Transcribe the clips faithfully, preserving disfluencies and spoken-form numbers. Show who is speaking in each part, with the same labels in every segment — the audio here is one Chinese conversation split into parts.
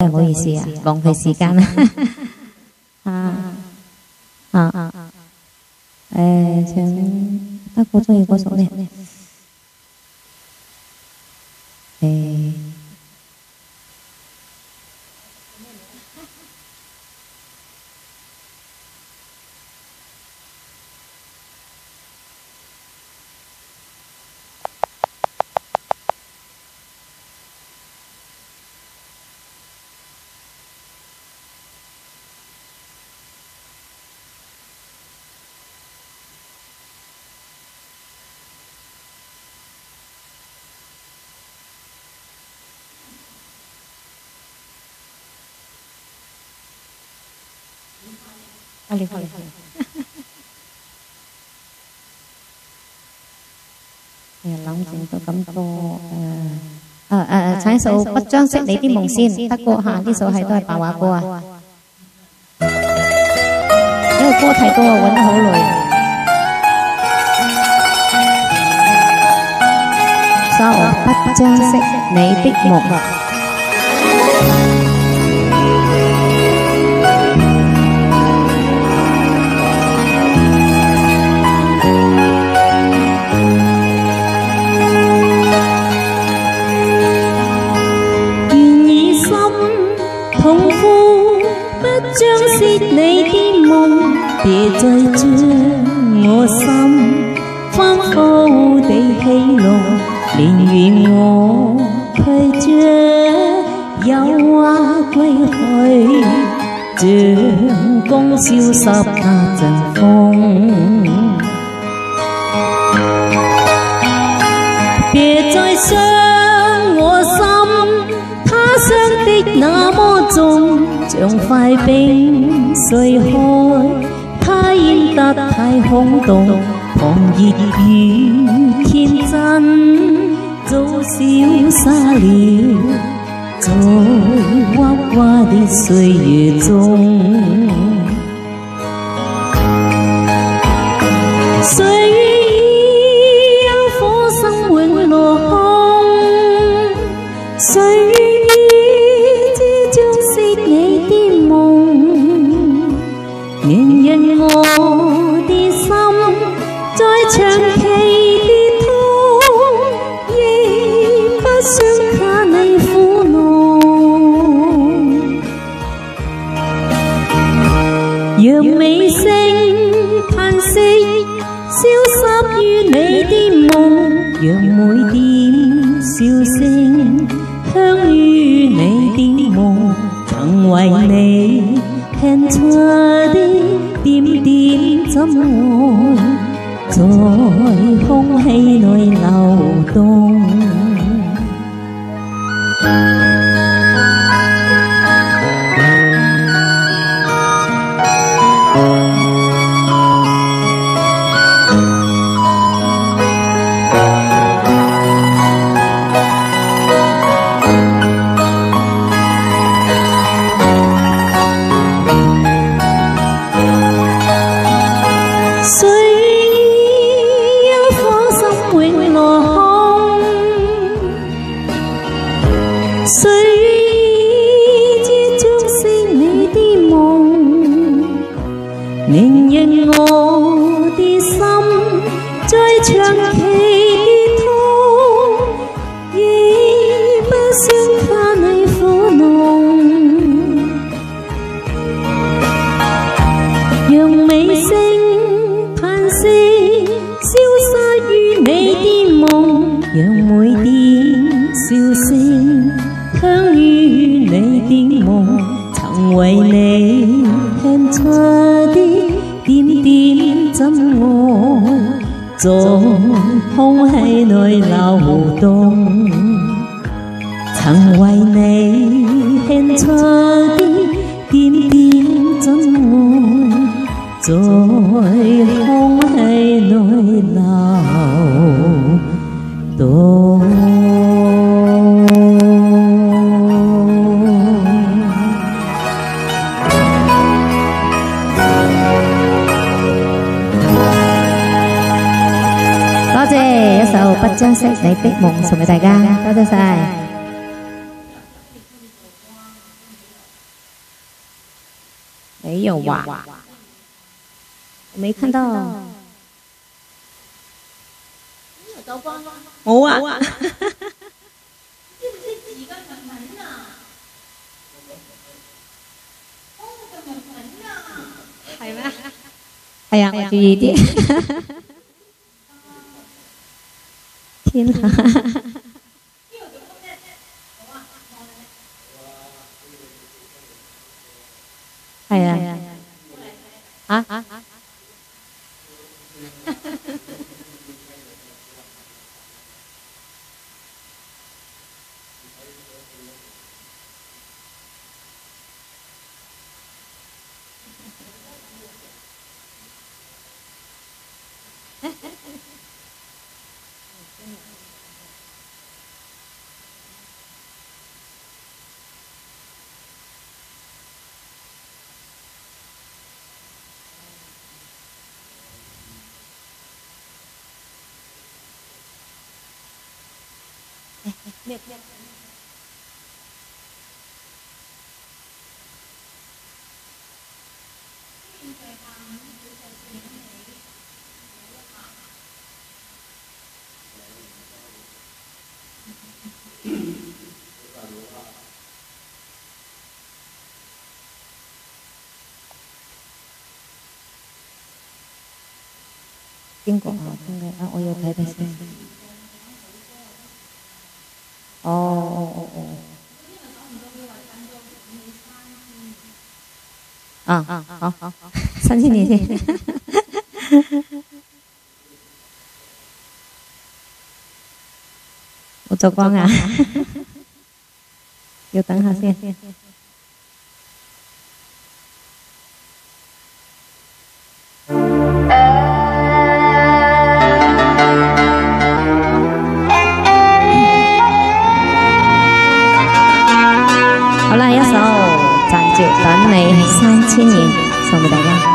Speaker 1: 係唔好意思啊，浪費時間啦。啊啊啊！誒，請德國中意嗰首咧，誒。啊，你好，你好。誒，冷靜到咁多誒誒誒，唱一首《不將息你的夢》先。德國嚇，呢首係都係白話歌啊。呢個歌太多啊，揾得好耐。所以我不將息你的夢。將息你的夢，別再將我心反覆地戲弄，寧願我拒絕誘惑歸去，像光消失那陣風。別再傷我心，他傷的那麼重。像塊冰碎開，它淹得太空洞，狂熱與天真早消失了，在滑滑的歲月中。歲月已有火生永落空，歲月年人我的心在長期的痛，亦不想看你苦惱。讓美聲嘆息消失於你的夢，讓每點笑聲香於你的夢，曾為你獻出的點點真愛，在空氣內流動。寧願我的心在長期的痛，亦不想看你苦惱。讓美聲嘆息消失於你的夢，讓每點笑聲香於你的夢，曾為你獻出的點點真愛，在空氣內流動，曾為你獻出的點點真愛，在空氣內流動。不將息你的夢送俾大家，多謝晒。 没有吧？我没看到。你有刀光吗？冇啊！係咩？係啊，我注意啲。天啊！係啊！啊啊！邊個啊？邊個啊？我要睇睇先。哦哦哦哦。啊啊，好好好，三千年先。我做光啊，要等下先。好啦，一首《站住等你三千年》送俾大家。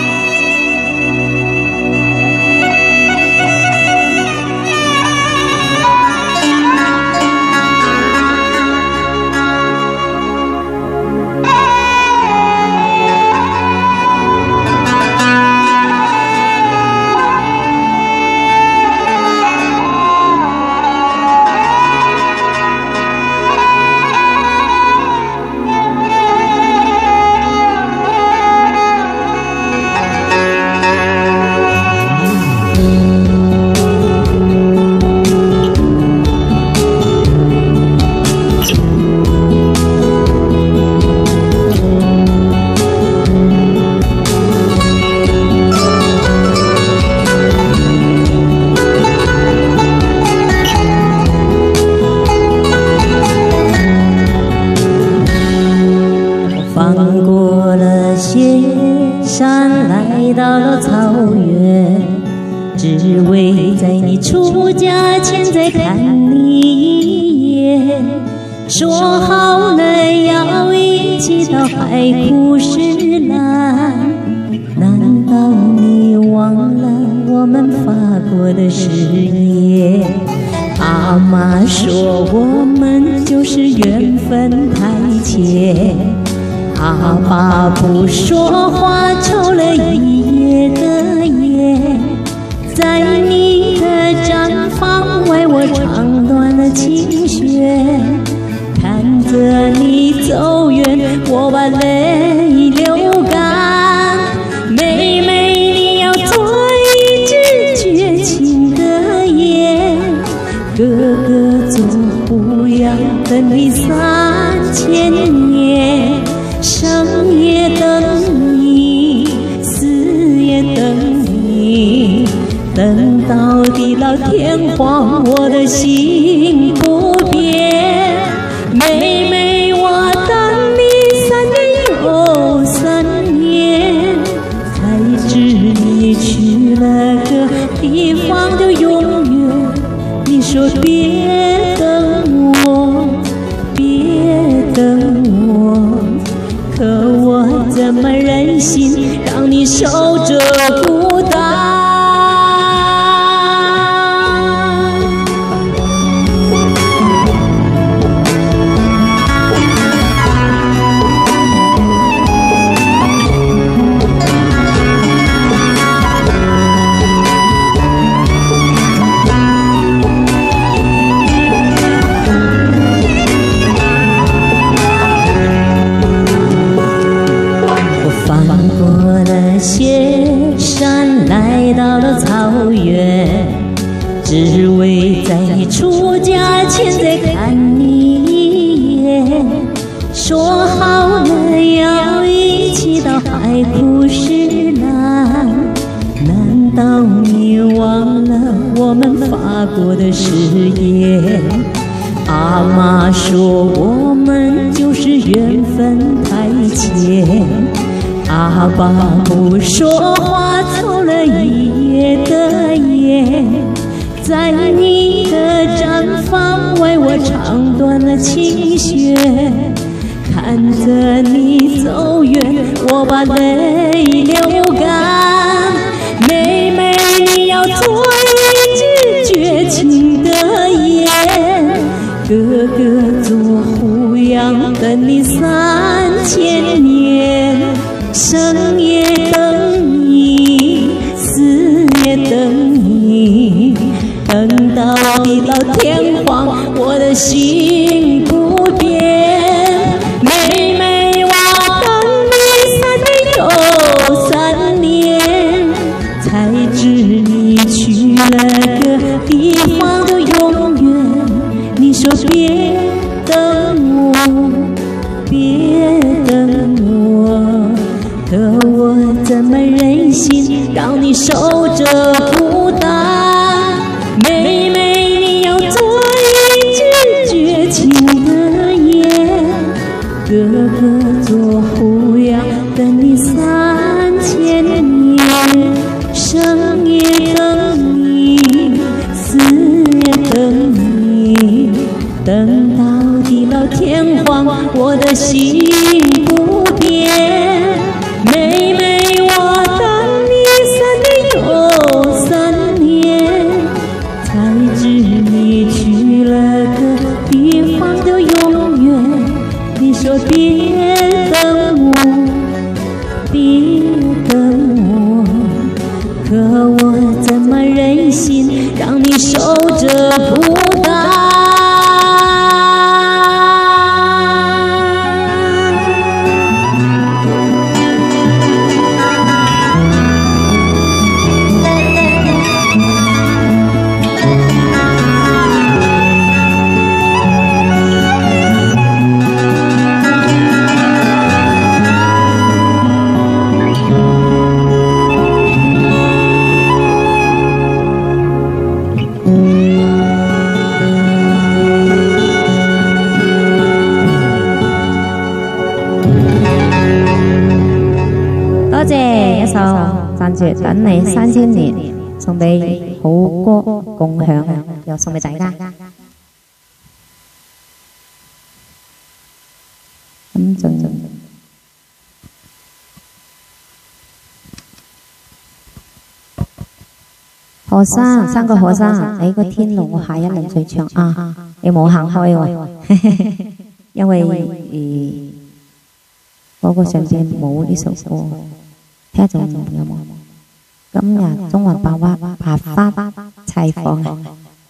Speaker 1: 翻过了雪山，来到了草原，只为在你出嫁前再看你一眼。说好了要一起到海枯石烂，难道你忘了我们发过的誓言？阿妈说我们就是缘分太浅。阿爸不说话，抽了一夜的烟，在你的毡房外，我唱断了琴弦。看着你走远，我把泪流干。妹妹，你要做一只绝情的雁，哥哥做虎要等你三千年。生也等你，死也等你，等到地老天荒，我的心不变。妹妹，我等你三年又三年，才知你去了个地方就永远。你说别等我，别等我。可我怎么忍心让你守着孤单？ 说好了要一起到海枯石烂，难道你忘了我们发过的誓言？阿妈说我们就是缘分太浅，阿爸不说话抽了一夜的烟，在你的毡房为我唱断了琴弦，看着你走远，我把泪流干。妹妹，你要做一支绝情的雁，哥哥做胡杨等你三千年，生也等你，死也等你，等到地老天荒，我的心不变。妹妹，我等你三年又三年，才知你去了个地方的永远。你说别等我，别等我，可我怎么忍心让你守着孤单？妹妹，你要做一支绝情的雁，哥哥做胡杨等你三千年，生也等你，死也等你，等到地老天荒，我的心不变。妹妹，我等你三年又三年，才知你去了个地方的永远。你说别等我，别等我，可我怎么忍心让你守着孤单？
Speaker 2: 多謝一首讚住等你三千年，送俾好歌共享，又送俾大家。咁就學生三個學生，你個天龍我下一輪再唱啊！你冇行開喎，因為誒嗰個上邊冇呢首歌。睇下仲有冇？今日中環百花百花齊放啊！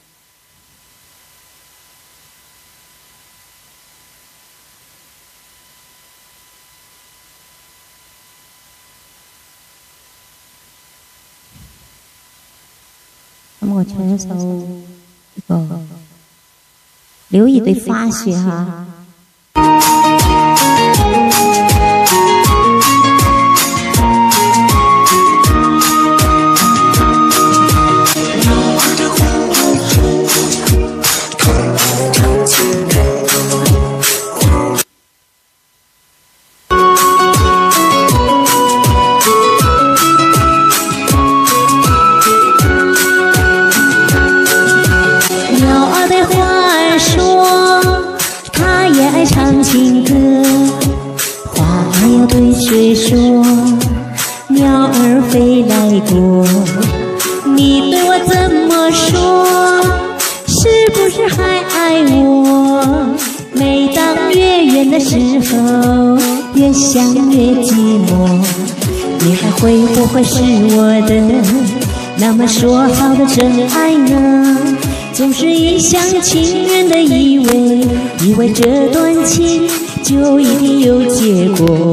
Speaker 2: 咁我唱一首呢個柳葉對花雪嚇。
Speaker 1: 唱情歌，花儿要对谁说？鸟儿飞来过，你对我怎么说？是不是还爱我？每当越远的时候，越想越寂寞。你还会不会是我的？那么说好的真爱呢？总是一厢情愿的以为，以为这段情就一定有结果。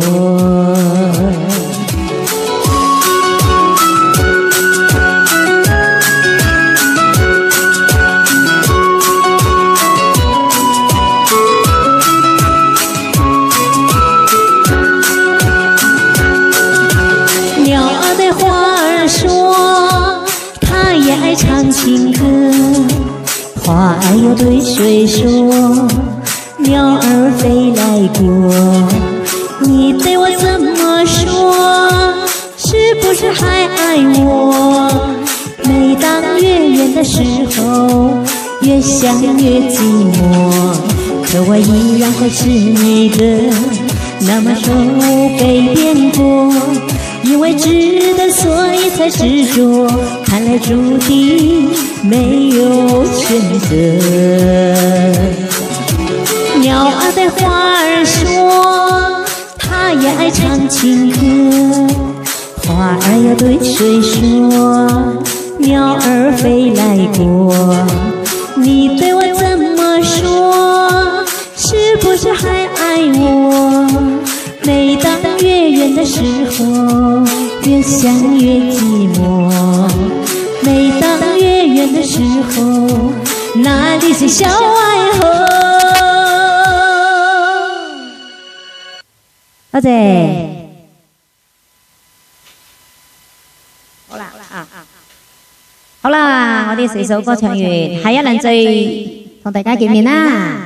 Speaker 1: 爱唱情歌，花儿又对水说，鸟儿飞来过，你对我怎么说？是不是还爱我？每当月圆的时候，越想越寂寞，可我依然会是你的，那么手被变过，因为值得所以才执着，看来注定没有选择。鸟儿对花儿说，它也爱唱情歌，花儿又对水说，鸟儿飞来过，你对我怎么说？是不是还爱我？每当月圆的时候，越想越寂寞。每当月圆的时候，那里是小爱河。
Speaker 2: 多謝。好啦，啊，好啦，我哋四首歌唱完，下一輪再同大家見面啦。